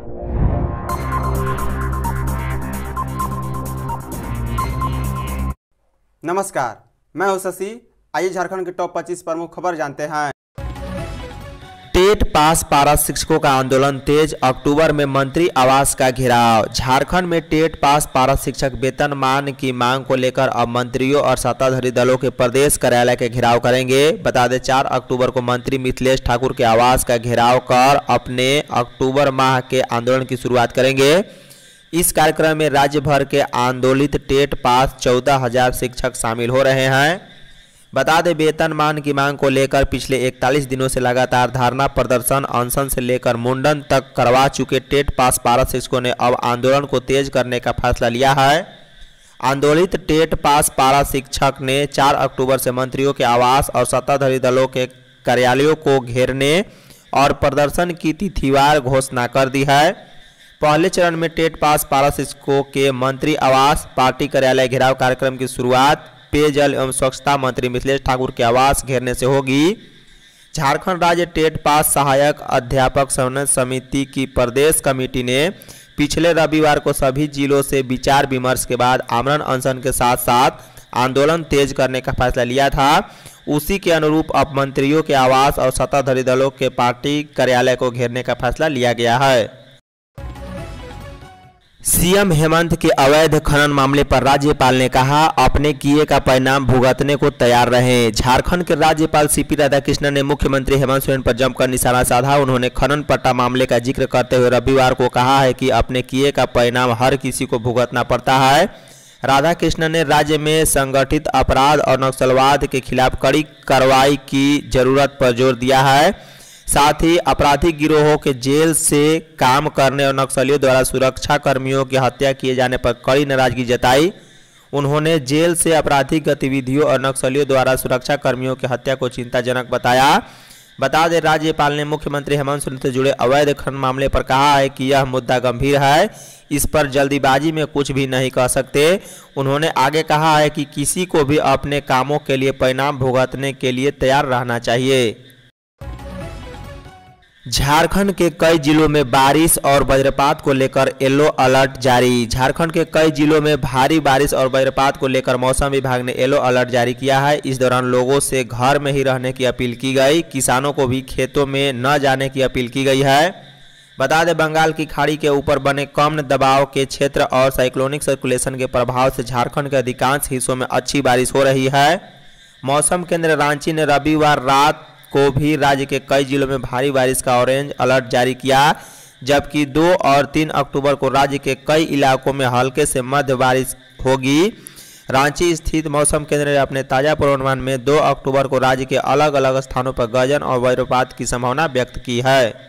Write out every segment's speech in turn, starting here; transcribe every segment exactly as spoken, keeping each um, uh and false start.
नमस्कार, मैं हूं शशि। आइए झारखंड के टॉप पच्चीस प्रमुख खबर जानते हैं। टेट पास पारा शिक्षकों का आंदोलन तेज, अक्टूबर में मंत्री आवास का घेराव। झारखंड में टेट पास पारा शिक्षक वेतनमान की मांग को लेकर अब मंत्रियों और सत्ताधारी दलों के प्रदेश कार्यालय के घेराव करेंगे। बता दें, चार अक्टूबर को मंत्री मिथिलेश ठाकुर के आवास का घेराव कर अपने अक्टूबर माह के आंदोलन की शुरुआत करेंगे। इस कार्यक्रम में राज्य भर के आंदोलित टेट पास चौदह हजार शिक्षक शामिल हो रहे हैं। बता दें, वेतनमान की मांग को लेकर पिछले इकतालीस दिनों से लगातार धरना प्रदर्शन, अनशन से लेकर मुंडन तक करवा चुके टेट पास पारा शिक्षकों ने अब आंदोलन को तेज करने का फैसला लिया है। आंदोलित टेट पास पारा शिक्षक ने चार अक्टूबर से मंत्रियों के आवास और सत्ताधारी दलों के कार्यालयों को घेरने और प्रदर्शन की तिथिवार घोषणा कर दी है। पहले चरण में टेट पास पारा शिक्षकों के मंत्री आवास, पार्टी कार्यालय घेराव कार्यक्रम की शुरुआत पेयजल एवं स्वच्छता मंत्री मिथिलेश ठाकुर के आवास घेरने से होगी। झारखंड राज्य टेट पास सहायक अध्यापक समन्वय समिति की प्रदेश कमेटी ने पिछले रविवार को सभी जिलों से विचार विमर्श के बाद आमरण अनशन के साथ साथ आंदोलन तेज करने का फैसला लिया था। उसी के अनुरूप अब मंत्रियों के आवास और सत्ताधारी दलों के पार्टी कार्यालय को घेरने का फैसला लिया गया है। सीएम हेमंत के अवैध खनन मामले पर राज्यपाल ने कहा, अपने किए का परिणाम भुगतने को तैयार रहें। झारखंड के राज्यपाल सीपी राधाकृष्णन ने मुख्यमंत्री हेमंत सोरेन पर जमकर निशाना साधा। उन्होंने खनन पट्टा मामले का जिक्र करते हुए रविवार को कहा है कि अपने किए का परिणाम हर किसी को भुगतना पड़ता है। राधाकृष्णन ने राज्य में संगठित अपराध और नक्सलवाद के खिलाफ कड़ी कार्रवाई की जरूरत पर जोर दिया है। साथ ही आपराधिक गिरोहों के जेल से काम करने और नक्सलियों द्वारा सुरक्षा कर्मियों की हत्या किए जाने पर कड़ी नाराजगी जताई। उन्होंने जेल से आपराधिक गतिविधियों और नक्सलियों द्वारा सुरक्षा कर्मियों की हत्या को चिंताजनक बताया। बता दें, राज्यपाल ने मुख्यमंत्री हेमंत सोरेन से जुड़े अवैध खनन मामले पर कहा है कि यह मुद्दा गंभीर है, इस पर जल्दीबाजी में कुछ भी नहीं कह सकते। उन्होंने आगे कहा है कि किसी को भी अपने कामों के लिए परिणाम भुगतने के लिए तैयार रहना चाहिए। झारखंड के कई जिलों में बारिश और वज्रपात को लेकर येलो अलर्ट जारी। झारखंड के कई जिलों में भारी बारिश और वज्रपात को लेकर मौसम विभाग ने येलो अलर्ट जारी किया है। इस दौरान लोगों से घर में ही रहने की अपील की गई। किसानों को भी खेतों में न जाने की अपील की गई है। बता दें, बंगाल की खाड़ी के ऊपर बने कम दबाव के क्षेत्र और साइक्लोनिक सर्कुलेशन के प्रभाव से झारखंड के अधिकांश हिस्सों में अच्छी बारिश हो रही है। मौसम केंद्र रांची ने रविवार रात को भी राज्य के कई जिलों में भारी बारिश का ऑरेंज अलर्ट जारी किया, जबकि दो और तीन अक्टूबर को राज्य के कई इलाकों में हल्के से मध्य बारिश होगी। रांची स्थित मौसम केंद्र ने अपने ताजा पूर्वानुमान में दो अक्टूबर को राज्य के अलग अलग स्थानों पर गर्जन और वज्रपात की संभावना व्यक्त की है।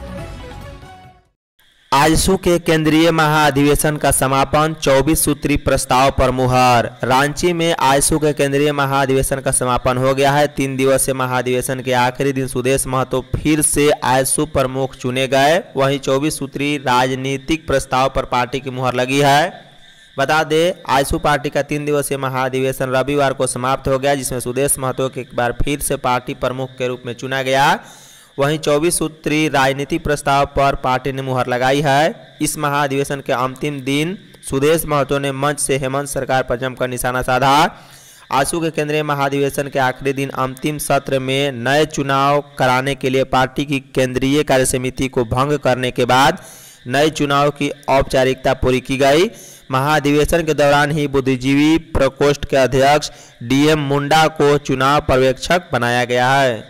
आजसू के केंद्रीय महाधिवेशन का समापन, चौबीस सूत्री प्रस्ताव पर मुहर। रांची में आजसू के केंद्रीय महाधिवेशन का समापन हो गया है। तीन दिवसीय महाधिवेशन के आखिरी दिन सुदेश महतो फिर से आजसू प्रमुख चुने गए। वहीं चौबीस सूत्री राजनीतिक प्रस्ताव पर पार्टी की मुहर लगी है। बता दें, आजसू पार्टी का तीन दिवसीय महाधिवेशन रविवार को समाप्त हो गया, जिसमें सुदेश महतो को एक बार फिर से पार्टी प्रमुख के रूप में चुना गया। वहीं चौबीस सूत्री राजनीतिक प्रस्ताव पर पार्टी ने मुहर लगाई है। इस महाधिवेशन के अंतिम दिन सुदेश महतो ने मंच से हेमंत सरकार पर जमकर निशाना साधा। आजसू के केंद्रीय महाधिवेशन के आखिरी दिन अंतिम सत्र में नए चुनाव कराने के लिए पार्टी की केंद्रीय कार्यसमिति को भंग करने के बाद नए चुनाव की औपचारिकता पूरी की गई। महाधिवेशन के दौरान ही बुद्धिजीवी प्रकोष्ठ के अध्यक्ष डीएम मुंडा को चुनाव पर्यवेक्षक बनाया गया है।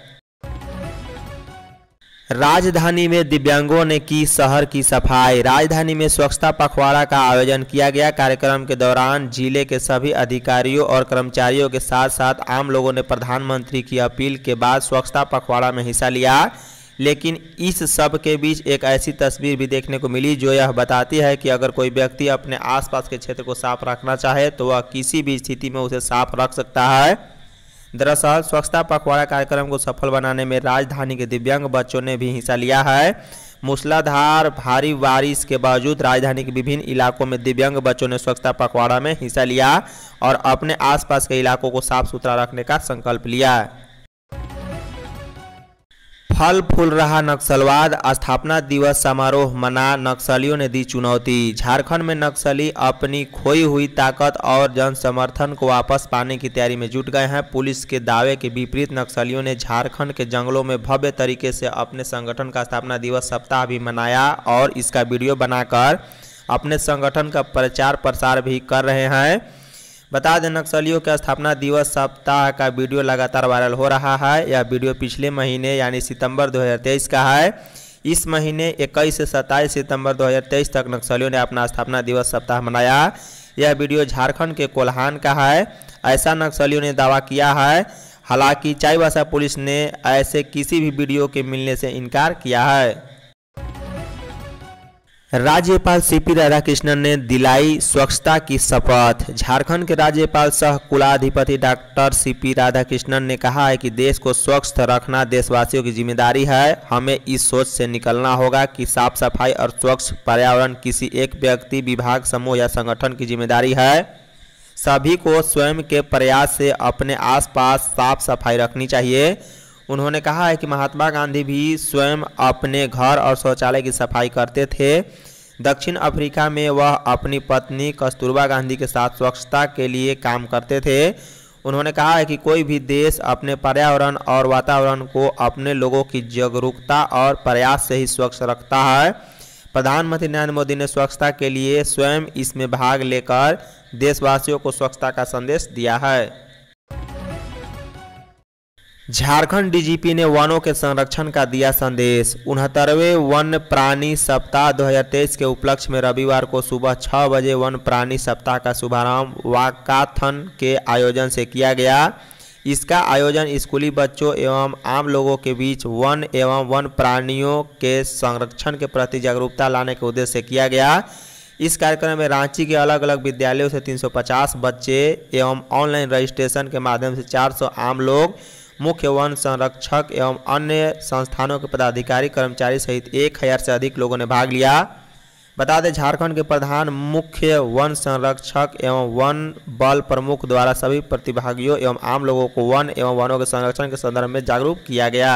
राजधानी में दिव्यांगों ने की शहर की सफाई। राजधानी में स्वच्छता पखवाड़ा का आयोजन किया गया। कार्यक्रम के दौरान जिले के सभी अधिकारियों और कर्मचारियों के साथ साथ आम लोगों ने प्रधानमंत्री की अपील के बाद स्वच्छता पखवाड़ा में हिस्सा लिया। लेकिन इस सब के बीच एक ऐसी तस्वीर भी देखने को मिली जो यह बताती है कि अगर कोई व्यक्ति अपने आसपास के क्षेत्र को साफ रखना चाहे तो वह किसी भी स्थिति में उसे साफ रख सकता है। दरअसल स्वच्छता पखवाड़ा कार्यक्रम को सफल बनाने में राजधानी के दिव्यांग बच्चों ने भी हिस्सा लिया है। मूसलाधार भारी बारिश के बावजूद राजधानी के विभिन्न इलाकों में दिव्यांग बच्चों ने स्वच्छता पखवाड़ा में हिस्सा लिया और अपने आसपास के इलाकों को साफ सुथरा रखने का संकल्प लिया। फल फूल रहा नक्सलवाद, स्थापना दिवस समारोह मना, नक्सलियों ने दी चुनौती। झारखंड में नक्सली अपनी खोई हुई ताकत और जन समर्थन को वापस पाने की तैयारी में जुट गए हैं। पुलिस के दावे के विपरीत नक्सलियों ने झारखंड के जंगलों में भव्य तरीके से अपने संगठन का स्थापना दिवस सप्ताह भी मनाया और इसका वीडियो बनाकर अपने संगठन का प्रचार प्रसार भी कर रहे हैं। बता दें, नक्सलियों के स्थापना दिवस सप्ताह का वीडियो लगातार वायरल हो रहा है। यह वीडियो पिछले महीने यानी सितंबर दो हज़ार तेईस का है। इस महीने इक्कीस से सत्ताईस सितंबर दो हज़ार तेईस तक नक्सलियों ने अपना स्थापना दिवस सप्ताह मनाया। यह वीडियो झारखंड के कोल्हान का है, ऐसा नक्सलियों ने दावा किया है। हालांकि चाईबासा पुलिस ने ऐसे किसी भी वीडियो के मिलने से इनकार किया है। राज्यपाल सीपी राधाकृष्णन ने दिलाई स्वच्छता की शपथ। झारखंड के राज्यपाल सह कुलाधिपति डॉक्टर सीपी राधाकृष्णन ने कहा है कि देश को स्वच्छ रखना देशवासियों की जिम्मेदारी है। हमें इस सोच से निकलना होगा कि साफ सफाई और स्वच्छ पर्यावरण किसी एक व्यक्ति, विभाग, समूह या संगठन की जिम्मेदारी है। सभी को स्वयं के प्रयास से अपने आसपास साफ सफाई रखनी चाहिए। उन्होंने कहा है कि महात्मा गांधी भी स्वयं अपने घर और शौचालय की सफाई करते थे। दक्षिण अफ्रीका में वह अपनी पत्नी कस्तूरबा गांधी के साथ स्वच्छता के लिए काम करते थे। उन्होंने कहा है कि कोई भी देश अपने पर्यावरण और वातावरण को अपने लोगों की जागरूकता और प्रयास से ही स्वच्छ रखता है। प्रधानमंत्री नरेंद्र मोदी ने स्वच्छता के लिए स्वयं इसमें भाग लेकर देशवासियों को स्वच्छता का संदेश दिया है। झारखंड डीजीपी ने वनों के संरक्षण का दिया संदेश। उनहत्तरवें वन प्राणी सप्ताह दो हज़ार तेईस के उपलक्ष्य में रविवार को सुबह छह बजे वन प्राणी सप्ताह का शुभारंभ वाकाथन के आयोजन से किया गया। इसका आयोजन स्कूली बच्चों एवं आम लोगों के बीच वन एवं वन प्राणियों के संरक्षण के प्रति जागरूकता लाने के उद्देश्य से किया गया। इस कार्यक्रम में रांची के अलग अलग विद्यालयों से तीन सौ पचास बच्चे एवं ऑनलाइन रजिस्ट्रेशन के माध्यम से चार सौ आम लोग, मुख्य वन संरक्षक एवं अन्य संस्थानों के पदाधिकारी, कर्मचारी सहित एक हजार से अधिक लोगों ने भाग लिया। बता दें, झारखंड के प्रधान मुख्य वन संरक्षक एवं वन बल प्रमुख द्वारा सभी प्रतिभागियों एवं आम लोगों को वन एवं वनों के संरक्षण के संदर्भ में जागरूक किया गया।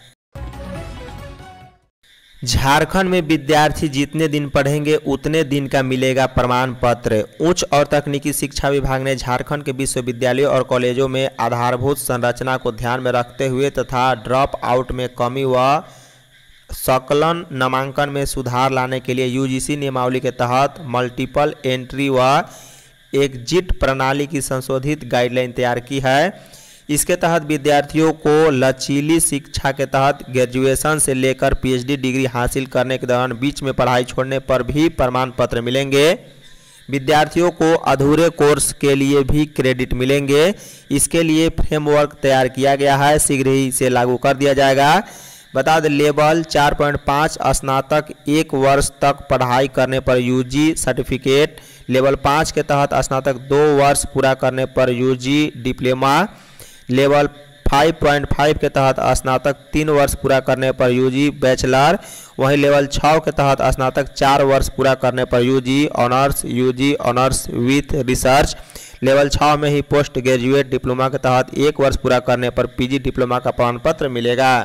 झारखंड में विद्यार्थी जितने दिन पढ़ेंगे उतने दिन का मिलेगा प्रमाण पत्र। उच्च और तकनीकी शिक्षा विभाग ने झारखंड के विश्वविद्यालयों और कॉलेजों में आधारभूत संरचना को ध्यान में रखते हुए तथा ड्रॉप आउट में कमी व संकलन नामांकन में सुधार लाने के लिए यूजीसी नियमावली के तहत मल्टीपल एंट्री व एग्जिट प्रणाली की संशोधित गाइडलाइन तैयार की है। इसके तहत विद्यार्थियों को लचीली शिक्षा के तहत ग्रेजुएशन से लेकर पीएचडी डिग्री हासिल करने के दौरान बीच में पढ़ाई छोड़ने पर भी प्रमाण पत्र मिलेंगे। विद्यार्थियों को अधूरे कोर्स के लिए भी क्रेडिट मिलेंगे। इसके लिए फ्रेमवर्क तैयार किया गया है, शीघ्र ही इसे लागू कर दिया जाएगा। बता दें, लेवल चार पॉइंट पाँच स्नातक एक वर्ष तक पढ़ाई करने पर यूजी सर्टिफिकेट, लेवल पाँच के तहत स्नातक दो वर्ष पूरा करने पर यूजी डिप्लोमा, लेवल पाँच पॉइंट पाँच के तहत स्नातक तीन वर्ष पूरा करने पर यूजी बैचलर, वहीं लेवल छः के तहत स्नातक चार वर्ष पूरा करने पर UG honours, UG honours with research, level छः में ही पोस्ट ग्रेजुएट डिप्लोमा के तहत एक वर्ष पूरा करने पर पीजी डिप्लोमा का प्रमाण पत्र मिलेगा।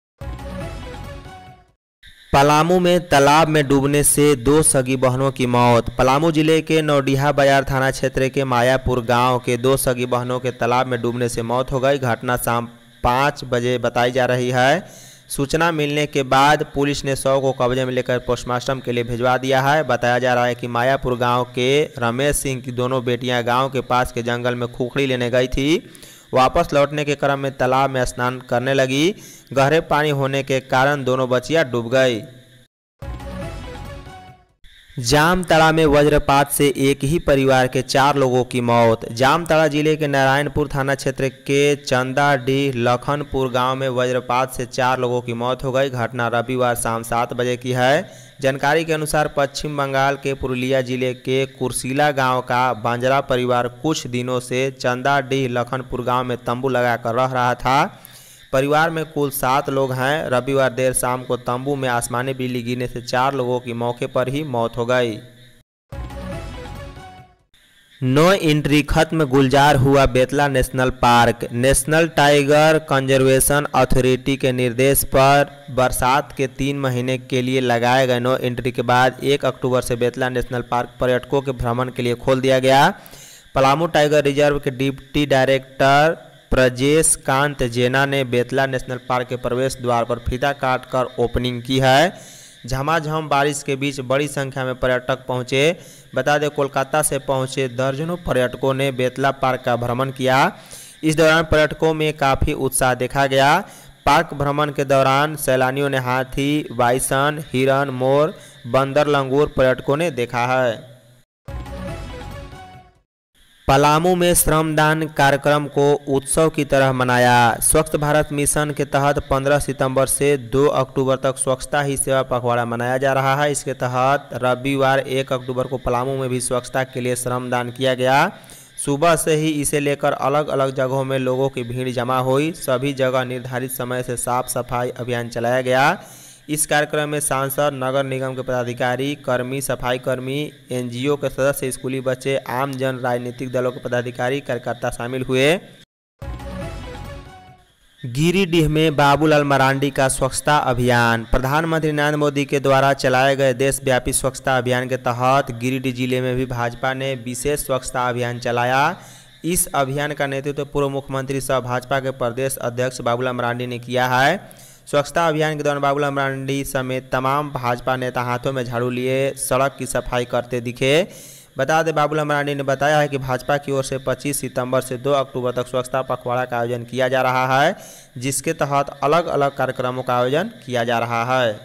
पलामू में तालाब में डूबने से दो सगी बहनों की मौत। पलामू जिले के नौडीहा बाजार थाना क्षेत्र के मायापुर गांव के दो सगी बहनों के तालाब में डूबने से मौत हो गई। घटना शाम पाँच बजे बताई जा रही है। सूचना मिलने के बाद पुलिस ने शव को कब्जे में लेकर पोस्टमार्टम के लिए भिजवा दिया है। बताया जा रहा है कि मायापुर गाँव के रमेश सिंह की दोनों बेटियाँ गाँव के पास के जंगल में खुखड़ी लेने गई थी। वापस लौटने के क्रम में तालाब में स्नान करने लगी। गहरे पानी होने के कारण दोनों बच्चियां डूब गई। जामताड़ा में वज्रपात से एक ही परिवार के चार लोगों की मौत। जामताड़ा जिले के नारायणपुर थाना क्षेत्र के चंदाडीह लखनपुर गांव में वज्रपात से चार लोगों की मौत हो गई। घटना रविवार शाम सात बजे की है। जानकारी के अनुसार पश्चिम बंगाल के पुरुलिया जिले के कुर्सिला गांव का बंजरा परिवार कुछ दिनों से चंदाडीह लखनपुर गांव में तंबू लगाकर रह रहा था। परिवार में कुल सात लोग हैं। रविवार देर शाम को तंबू में आसमानी बिजली गिरने से चार लोगों की मौके पर ही मौत हो गई। नो एंट्री खत्म, गुलजार हुआ Betla national park. National tiger conservation authority के निर्देश पर बरसात के तीन महीने के लिए लगाए गए नो एंट्री के बाद एक अक्टूबर से बेतला नेशनल पार्क पर्यटकों के भ्रमण के लिए खोल दिया गया। पलामू टाइगर रिजर्व के डिप्टी डायरेक्टर प्रजेश कांत जेना ने बेतला नेशनल पार्क के प्रवेश द्वार पर फीता काटकर ओपनिंग की है। झमाझम बारिश के बीच बड़ी संख्या में पर्यटक पहुंचे। बता दें, कोलकाता से पहुंचे दर्जनों पर्यटकों ने बेतला पार्क का भ्रमण किया। इस दौरान पर्यटकों में काफ़ी उत्साह देखा गया। पार्क भ्रमण के दौरान सैलानियों ने हाथी, बाइसन, हिरन, मोर, बंदर, लंगूर पर्यटकों ने देखा है। पलामू में श्रमदान कार्यक्रम को उत्सव की तरह मनाया। स्वच्छ भारत मिशन के तहत पंद्रह सितंबर से दो अक्टूबर तक स्वच्छता ही सेवा पखवाड़ा मनाया जा रहा है। इसके तहत रविवार एक अक्टूबर को पलामू में भी स्वच्छता के लिए श्रमदान किया गया। सुबह से ही इसे लेकर अलग अलग जगहों में लोगों की भीड़ जमा हुई। सभी जगह निर्धारित समय से साफ सफाई अभियान चलाया गया। इस कार्यक्रम में सांसद, नगर निगम के पदाधिकारी, कर्मी, सफाई कर्मी, एनजीओ के सदस्य, स्कूली बच्चे, आम जन, राजनीतिक दलों के पदाधिकारी, कार्यकर्ता शामिल हुए। गिरिडीह में बाबूलाल मरांडी का स्वच्छता अभियान। प्रधानमंत्री नरेंद्र मोदी के द्वारा चलाए गए देशव्यापी स्वच्छता अभियान के तहत गिरिडीह जिले में भी भाजपा ने विशेष स्वच्छता अभियान चलाया। इस अभियान का नेतृत्व पूर्व मुख्यमंत्री सह भाजपा के प्रदेश अध्यक्ष बाबूलाल मरांडी ने किया है। स्वच्छता अभियान के दौरान बाबूलाल मरांडी समेत तमाम भाजपा नेता हाथों में झाड़ू लिए सड़क की सफाई करते दिखे। बता दें, बाबूलाल मरांडी ने बताया है कि भाजपा की ओर से पच्चीस सितंबर से दो अक्टूबर तक स्वच्छता पखवाड़ा का आयोजन किया जा रहा है, जिसके तहत अलग अलग कार्यक्रमों का आयोजन किया जा रहा है।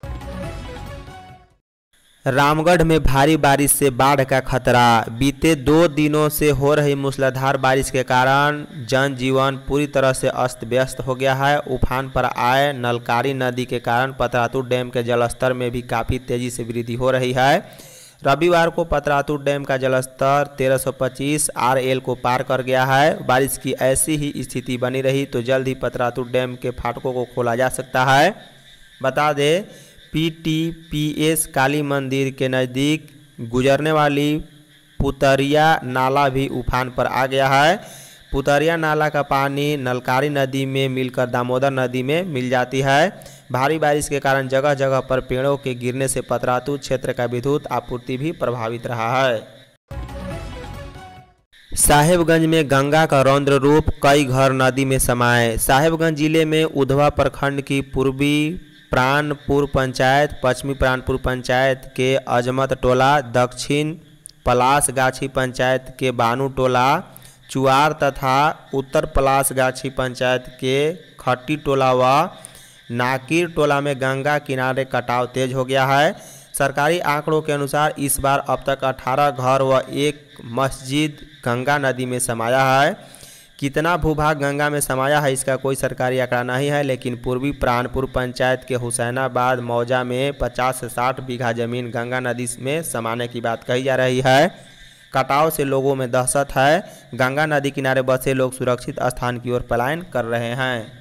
रामगढ़ में भारी बारिश से बाढ़ का खतरा। बीते दो दिनों से हो रही मूसलाधार बारिश के कारण जनजीवन पूरी तरह से अस्त व्यस्त हो गया है। उफान पर आए नलकारी नदी के कारण पतरातू डैम के जलस्तर में भी काफ़ी तेज़ी से वृद्धि हो रही है। रविवार को पतरातू डैम का जलस्तर तेरह सौ पच्चीस आर एल को पार कर गया है। बारिश की ऐसी ही स्थिति बनी रही तो जल्द ही पतरातू डैम के फाटकों को खोला जा सकता है। बता दें, P T P S Kali मंदिर के नज़दीक गुजरने वाली पुतरिया नाला भी उफान पर आ गया है। पुतरिया नाला का पानी नलकारी नदी में मिलकर दामोदर नदी में मिल जाती है। भारी बारिश के कारण जगह जगह पर पेड़ों के गिरने से पतरातू क्षेत्र का विद्युत आपूर्ति भी प्रभावित रहा है। साहेबगंज में गंगा का रौद्र रूप, कई घर नदी में समाये। साहेबगंज जिले में उधवा प्रखंड की पूर्वी प्राणपुर पंचायत, पश्चिमी प्राणपुर पंचायत के अजमत टोला, दक्षिण पलास गाछी पंचायत के बानू टोला, चुआर तथा उत्तर पलास गाछी पंचायत के खट्टी टोला व नाकिर टोला में गंगा किनारे कटाव तेज हो गया है। सरकारी आंकड़ों के अनुसार इस बार अब तक अठारह घर व एक मस्जिद गंगा नदी में समाया है। कितना भूभाग गंगा में समाया है इसका कोई सरकारी आंकड़ा नहीं है, लेकिन पूर्वी प्राणपुर पंचायत के हुसैनाबाद मौजा में पचास से साठ बीघा जमीन गंगा नदी में समाने की बात कही जा रही है। कटाव से लोगों में दहशत है। गंगा नदी किनारे बसे लोग सुरक्षित स्थान की ओर पलायन कर रहे हैं।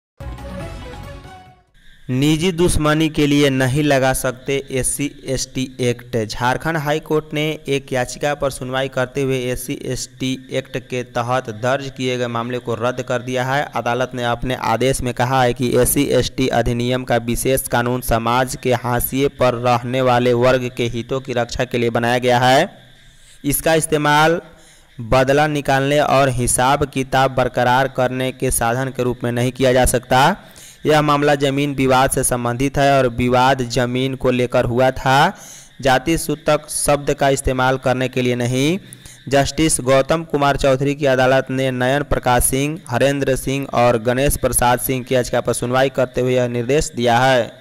निजी दुश्मनी के लिए नहीं लगा सकते SC ST act. Jharkhand high court ने एक याचिका पर सुनवाई करते हुए एससी एसटी एक्ट के तहत दर्ज किए गए मामले को रद्द कर दिया है। अदालत ने अपने आदेश में कहा है कि एससी एसटी अधिनियम का विशेष कानून समाज के हाशिए पर रहने वाले वर्ग के हितों की रक्षा के लिए बनाया गया है। इसका इस्तेमाल बदला निकालने और हिसाब किताब बरकरार करने के साधन के रूप में नहीं किया जा सकता। यह मामला जमीन विवाद से संबंधित है और विवाद जमीन को लेकर हुआ था, जाति सूतक शब्द का इस्तेमाल करने के लिए नहीं। जस्टिस गौतम कुमार चौधरी की अदालत ने नयन प्रकाश सिंह, हरेंद्र सिंह और गणेश प्रसाद सिंह की याचिका पर सुनवाई करते हुए यह निर्देश दिया है।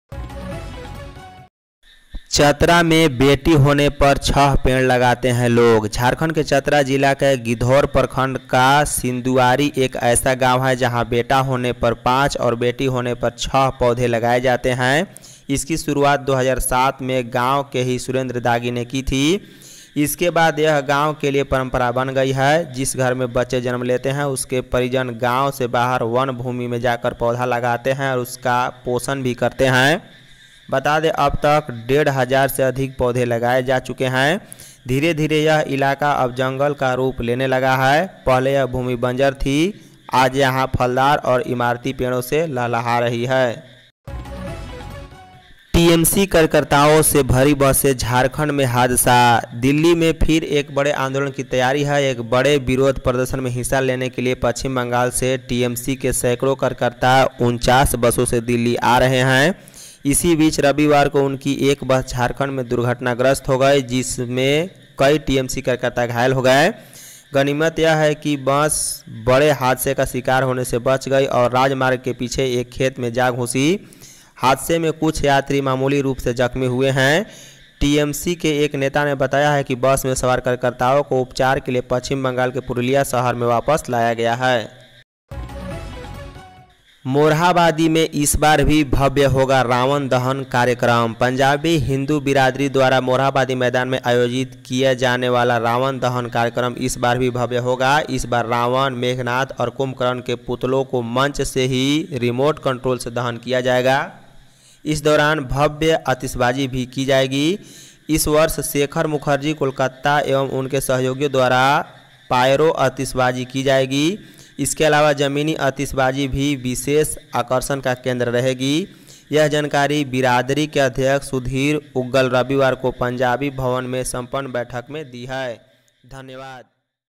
चतरा में बेटी होने पर छह पेड़ लगाते हैं लोग। झारखंड के चतरा जिला के गिधौर प्रखंड का सिंधुआरी एक ऐसा गांव है जहां बेटा होने पर पाँच और बेटी होने पर छह पौधे लगाए जाते हैं। इसकी शुरुआत दो हज़ार सात में गांव के ही सुरेंद्र दागी ने की थी। इसके बाद यह गांव के लिए परंपरा बन गई है। जिस घर में बच्चे जन्म लेते हैं उसके परिजन गांव से बाहर वन भूमि में जाकर पौधा लगाते हैं और उसका पोषण भी करते हैं। बता दें, अब तक डेढ़ हज़ार से अधिक पौधे लगाए जा चुके हैं। धीरे धीरे यह इलाका अब जंगल का रूप लेने लगा है। पहले यह भूमि बंजर थी, आज यहाँ फलदार और इमारती पेड़ों से लहलहा रही है। टीएमसी कार्यकर्ताओं से भरी बस से झारखंड में हादसा। दिल्ली में फिर एक बड़े आंदोलन की तैयारी है। एक बड़े विरोध प्रदर्शन में हिस्सा लेने के लिए पश्चिम बंगाल से टीएमसी के सैकड़ों कार्यकर्ता उनचास बसों से दिल्ली आ रहे हैं। इसी बीच रविवार को उनकी एक बस झारखंड में दुर्घटनाग्रस्त हो गई, जिसमें कई टीएमसी कार्यकर्ता घायल हो गए। गनीमत यह है कि बस बड़े हादसे का शिकार होने से बच गई और राजमार्ग के पीछे एक खेत में जा घुसी। हादसे में कुछ यात्री मामूली रूप से जख्मी हुए हैं। टीएमसी के एक नेता ने बताया है कि बस में सवार कार्यकर्ताओं को उपचार के लिए पश्चिम बंगाल के पुरुलिया शहर में वापस लाया गया है। मोरहाबादी में इस बार भी भव्य होगा रावण दहन कार्यक्रम। पंजाबी हिंदू बिरादरी द्वारा मोरहाबादी मैदान में आयोजित किया जाने वाला रावण दहन कार्यक्रम इस बार भी भव्य होगा। इस बार रावण, मेघनाथ और कुंभकर्ण के पुतलों को मंच से ही रिमोट कंट्रोल से दहन किया जाएगा। इस दौरान भव्य आतिशबाजी भी की जाएगी। इस वर्ष शेखर मुखर्जी कोलकाता एवं उनके सहयोगियों द्वारा पायरो आतिशबाजी की जाएगी। इसके अलावा ज़मीनी आतिशबाजी भी विशेष आकर्षण का केंद्र रहेगी। यह जानकारी बिरादरी के अध्यक्ष सुधीर उग्गल रविवार को पंजाबी भवन में संपन्न बैठक में दी है। धन्यवाद।